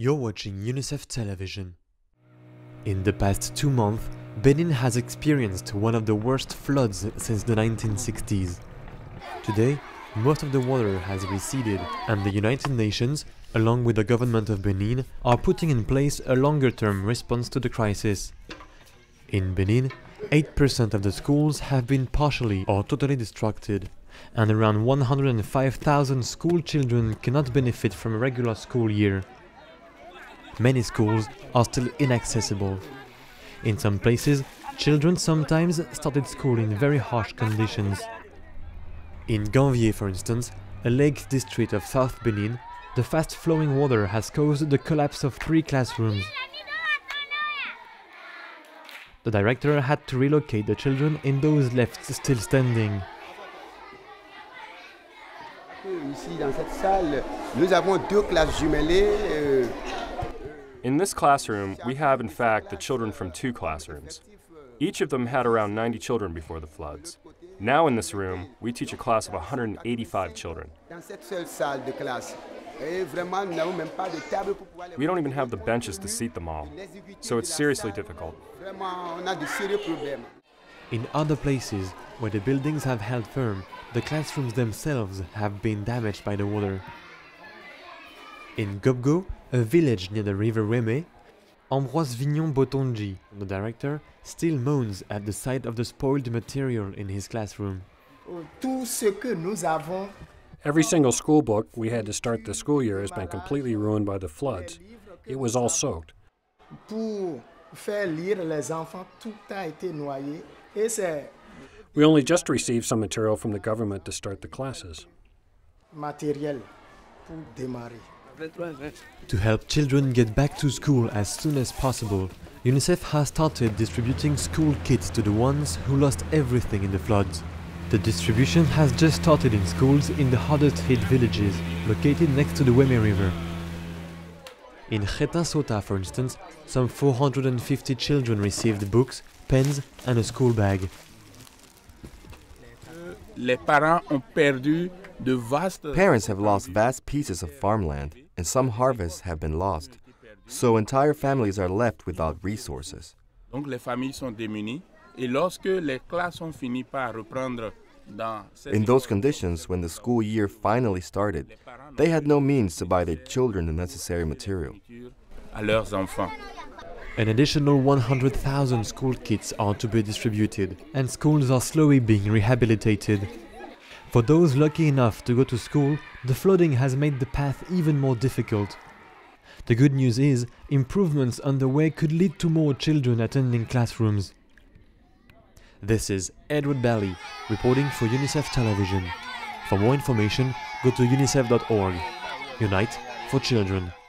You're watching UNICEF television. In the past 2 months, Benin has experienced one of the worst floods since the 1960s. Today, most of the water has receded, and the United Nations, along with the government of Benin, are putting in place a longer-term response to the crisis. In Benin, 8% of the schools have been partially or totally destructed, and around 105,000 school children cannot benefit from a regular school year. Many schools are still inaccessible. In some places, children sometimes started school in very harsh conditions. In Ganvier, for instance, a lake district of South Benin, the fast-flowing water has caused the collapse of 3 classrooms. The director had to relocate the children in those left still standing. Ici, dans cette salle, nous avons 2 classes jumelées. In this classroom, we have in fact the children from 2 classrooms. Each of them had around 90 children before the floods. Now in this room, we teach a class of 185 children. We don't even have the benches to seat them all, so it's seriously difficult. In other places, where the buildings have held firm, the classrooms themselves have been damaged by the water. In Gobgo, a village near the river Reme, Ambroise Vignon-Botonji, the director, still moans at the sight of the spoiled material in his classroom. Every single school book we had to start the school year has been completely ruined by the floods. It was all soaked. We only just received some material from the government to start the classes. To help children get back to school as soon as possible, UNICEF has started distributing school kits to the ones who lost everything in the floods. The distribution has just started in schools in the hardest hit villages, located next to the Weme River. In Kheta Sota, for instance, some 450 children received books, pens and a school bag. Parents have lost vast pieces of farmland, and some harvests have been lost, so entire families are left without resources. In those conditions, when the school year finally started, they had no means to buy their children the necessary material. An additional 100,000 school kits are to be distributed, and schools are slowly being rehabilitated. For those lucky enough to go to school, the flooding has made the path even more difficult. The good news is, improvements underway could lead to more children attending classrooms. This is Edward Bally, reporting for UNICEF Television. For more information, go to unicef.org. Unite for children.